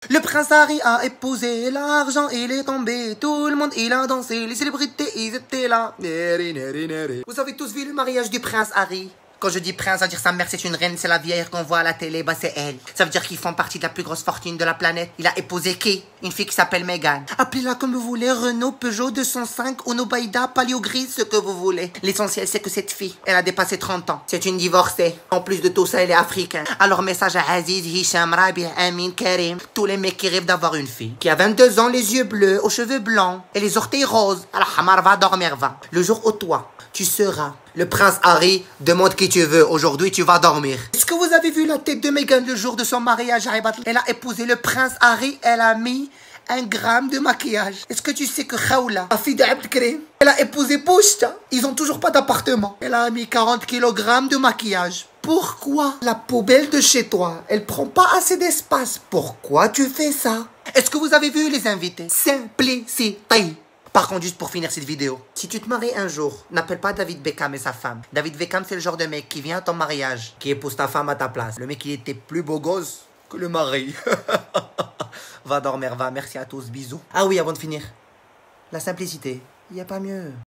Le prince Harry a épousé, l'argent il est tombé, tout le monde il a dansé, les célébrités ils étaient là. Vous avez tous vu le mariage du prince Harry? Quand je dis prince, ça veut dire sa mère c'est une reine, c'est la vieille qu'on voit à la télé, bah c'est elle. Ça veut dire qu'ils font partie de la plus grosse fortune de la planète. Il a épousé qui? Une fille qui s'appelle Meghan. Appelez-la comme vous voulez, Renault, Peugeot 205, Uno Baïda, Palio Gris, ce que vous voulez. L'essentiel c'est que cette fille, elle a dépassé 30 ans. C'est une divorcée. En plus de tout ça, elle est africaine. Alors message à Aziz, Hicham, Rabi, Amin, Karim, tous les mecs qui rêvent d'avoir une fille. Qui a 22 ans, les yeux bleus, aux cheveux blancs et les orteils roses. Alors Hamar va dormir, va. Le jour où toi, tu seras le prince Harry, demande qui tu veux. Aujourd'hui, tu vas dormir. Est-ce que vous avez vu la tête de Meghan le jour de son mariage? Elle a épousé le prince Harry. Elle a mis 1 gramme de maquillage. Est-ce que tu sais que Khawla, la fille d'Abdelkrim, elle a épousé Pouchta? Ils ont toujours pas d'appartement. Elle a mis 40 kg de maquillage. Pourquoi la poubelle de chez toi, elle prend pas assez d'espace? Pourquoi tu fais ça? Est-ce que vous avez vu les invités? Simplicité. Par contre, juste pour finir cette vidéo, si tu te maries un jour, n'appelle pas David Beckham et sa femme. David Beckham, c'est le genre de mec qui vient à ton mariage, qui épouse ta femme à ta place. Le mec, il était plus beau gosse que le mari. Va dormir, va. Merci à tous, bisous. Ah oui, avant de finir, la simplicité, il n'y a pas mieux.